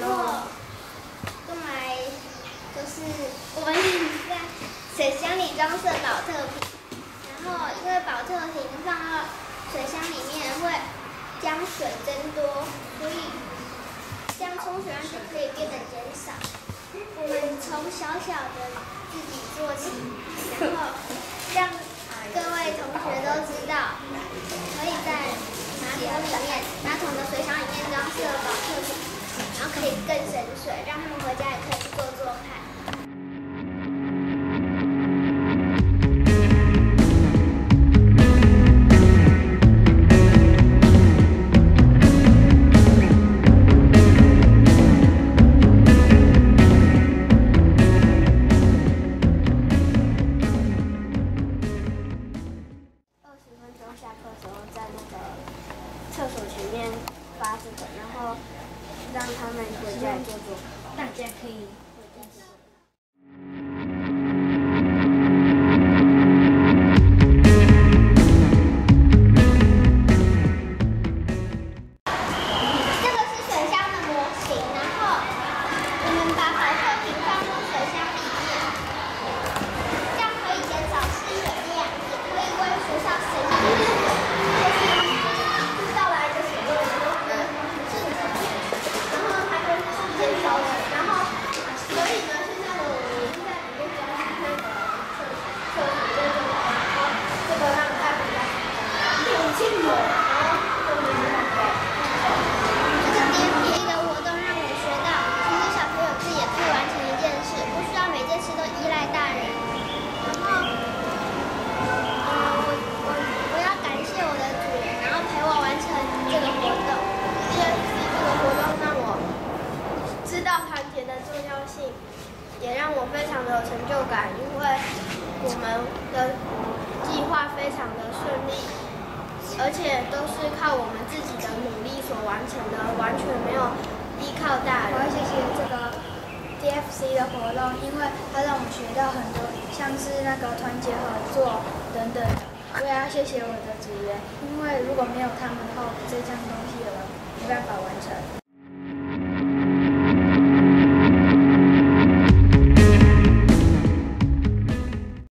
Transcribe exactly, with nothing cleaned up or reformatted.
后用来就是我们在水箱里装设保特瓶，然后因为保特瓶放到水箱里面会将水增多，所以这样冲水量就可以变得减少。我们从小小的自己做起，然后让各位同学都知道，可以在马桶里面、马桶的水箱里面装设保特瓶，然后可以更省水，让他们回家也可以去做做看。下课的时候在那个厕所前面发这个，然后让他们回家做做，大家可以。这个是水箱的模型，然后我们把保特瓶放入水箱里面，这样可以减少失水量，也可以为学校省钱。也让我非常的有成就感，因为我们的计划非常的顺利，而且都是靠我们自己的努力所完成的，完全没有依靠大人。 我要谢谢这个 D F C 的活动，因为它让我学到很多，像是那个团结合作等等的。我也要谢谢我的组员，因为如果没有他们的话，这项东西我没办法完成。